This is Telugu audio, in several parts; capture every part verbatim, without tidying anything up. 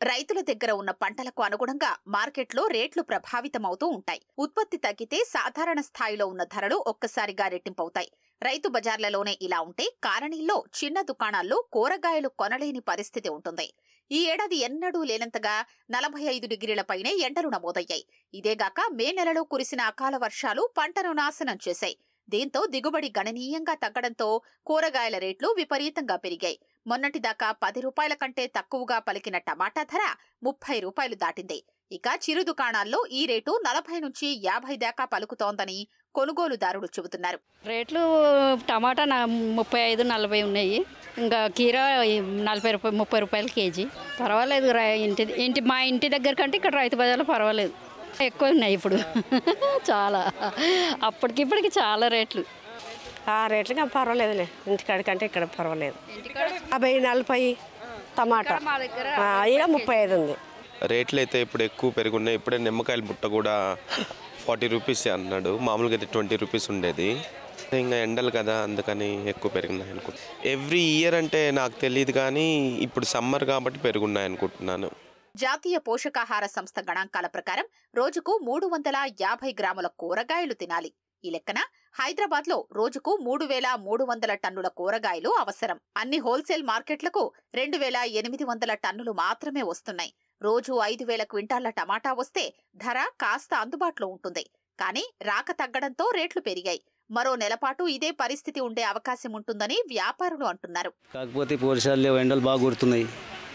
రైతుల దగ్గర ఉన్న పంటలకు అనుగుణంగా మార్కెట్లో రేట్లు ప్రభావితమవుతూ ఉంటాయి. ఉత్పత్తి తగ్గితే సాధారణ స్థాయిలో ఉన్న ధరలు ఒక్కసారిగా రెట్టింపవుతాయి. రైతు బజార్లలోనే ఇలా ఉంటే కాలనీల్లో చిన్న దుకాణాల్లో కూరగాయలు కొనలేని పరిస్థితి ఉంటుంది. ఈ ఏడాది ఎన్నడూ లేనంతగా నలభై ఐదు డిగ్రీల పైనే ఎండలు నమోదయ్యాయి. ఇదేగాక మే నెలలో కురిసిన అకాల వర్షాలు పంటను నాశనం చేశాయి. దీంతో దిగుబడి గణనీయంగా తగ్గడంతో కూరగాయల రేట్లు విపరీతంగా పెరిగాయి. మొన్నటిదాకా పది రూపాయల కంటే తక్కువగా పలికిన టమాటా ధర ముప్పై రూపాయలు దాటింది. ఇక చిరు దుకాణాల్లో ఈ రేటు నలభై నుంచి యాభై దాకా పలుకుతోందని కొనుగోలుదారులు చెబుతున్నారు. రేట్లు టమాటా ముప్పై ఐదు నలభై ఉన్నాయి. ఇంకా కీర నలభై రూపాయలు ముప్పై రూపాయలు కేజీ. పర్వాలేదు. ఇంటి ఇంటి మా ఇంటి దగ్గర కంటే ఇక్కడ రైతు బజార్లో పర్వాలేదు. ఎక్కువ ఉన్నాయి ఇప్పుడు చాలా. అప్పటికి ఇప్పటికి చాలా రేట్లు. ఆ రేట్లుగా పర్వాలేదులే. ఇంటికాడికంటే ఇక్కడ పర్వాలేదు. యాభై నలభై టమాటా ఇలా ముప్పై ఐదు ఉంది. రేట్లు అయితే ఇప్పుడు ఎక్కువ పెరుగున్నాయి. ఇప్పుడే నిమ్మకాయల బుట్ట కూడా ఫార్టీ రూపీస్ అన్నాడు. మామూలుగా అయితే ట్వంటీ రూపీస్ ఉండేది. ఇంకా ఎండలు కదా, అందుకని ఎక్కువ పెరుగున్నాయి అనుకుంటా. ఎవ్రీ ఇయర్ అంటే నాకు తెలియదు, కానీ ఇప్పుడు సమ్మర్ కాబట్టి పెరుగున్నాయి అనుకుంటున్నాను. జాతీయ పోషకాహార సంస్థ గణాంకాల ప్రకారం రోజుకు మూడు వందల యాభై గ్రాముల కూరగాయలు తినాలి. ఈ లెక్కన హైదరాబాద్ లో రోజుకు మూడు వేల మూడు వందల టన్నుల కూరగాయలు అవసరం. అన్ని హోల్సేల్ మార్కెట్లకు రెండు వేల ఎనిమిది వందల టన్నులు మాత్రమే వస్తున్నాయి. రోజు ఐదు వేల క్వింటాళ్ల టమాటా వస్తే ధర కాస్త అందుబాటులో ఉంటుంది. కానీ రాక తగ్గడంతో రేట్లు పెరిగాయి. మరో నెలపాటు ఇదే పరిస్థితి ఉండే అవకాశం ఉంటుందని వ్యాపారులు అంటున్నారు. కాకపోతే పోలీసులు ఎండలు బాగా కొడుతున్నాయి,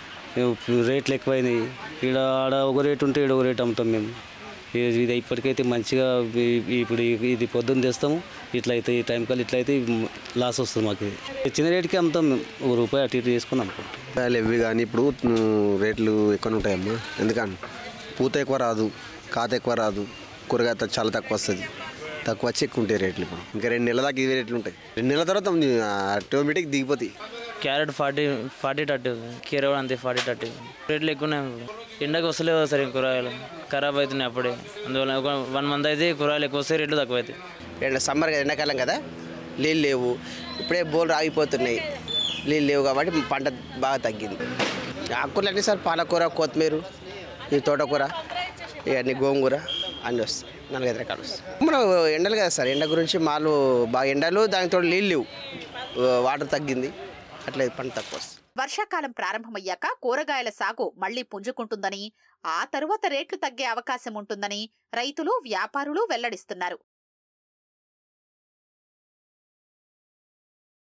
రేట్లు ఎక్కువైనాయి. ఇక్కడ ఆడ ఒక రేటు ఉంటే ఇక్కడ ఒక రేటు అమ్ముతాం మేము. ఇది ఇప్పటికైతే మంచిగా ఇప్పుడు ఇది పొద్దున్న తెస్తాము, ఇట్లా అయితే ఈ టైం కల్లా ఇట్లా అయితే లాస్ వస్తుంది మాకు. చిన్న రేటుకి అమ్ముతాం మేము. ఒక రూపాయి అటు ఇటు చేసుకుని అమ్ముకుంటాం. ఇవి కానీ ఇప్పుడు రేట్లు ఎక్కువ ఉంటాయమ్మా. ఎందుకని పూత ఎక్కువ రాదు, కాత ఎక్కువ రాదు, కూరగాయ చాలా తక్కువ వస్తుంది. తక్కువ వచ్చి ఎక్కువ ఉంటాయి రేట్లు. ఇప్పుడు ఇంకా రెండు నెలల దాకా ఇవే రేట్లు ఉంటాయి. రెండు నెలల తర్వాత ఆటోమేటిక్ దిగిపోతాయి. క్యారెట్ ఫార్టీ ఫార్టీ థర్టీ కీర కూడా అంతే ఫార్టీ థర్టీ రేట్లు ఎక్కువ ఉన్నాయి. ఎండకు వస్తలేవు సరే, కూరగాయలు ఖరాబ్ అవుతున్నాయి అప్పుడే. అందువల్ల ఒక వన్ మంత్ అయితే కూరగాయలు ఎక్కువ వస్తాయి, రేట్లు తక్కువ అవుతాయి. ఎండ సమ్మర్ కదా, ఎండాకాలం కదా, నీళ్ళు లేవు. ఇప్పుడే బోర్లు ఆగిపోతున్నాయి, నీళ్ళు లేవు కాబట్టి పంట బాగా తగ్గింది. ఆకుకూరలు అన్నీ సార్, పాలకూర, కొత్తిమీర, ఈ తోటకూర, ఇవన్నీ గోంగూర అన్నీ వస్తాయి. నాలుగైదు రకాలు వస్తాయి. మనం ఎండలు కదా సార్, ఎండ గురించి మాలు బాగా ఎండలు, దానితో నీళ్ళు లేవు, వాటర్ తగ్గింది, అట్లా పంట తక్కువ వస్తుంది. వర్షాకాలం ప్రారంభమయ్యాక కూరగాయల సాగు మళ్లీ పుంజుకుంటుందని, ఆ తరువాత రేట్లు తగ్గే అవకాశం ఉంటుందని రైతులు, వ్యాపారులు వెల్లడిస్తున్నారు.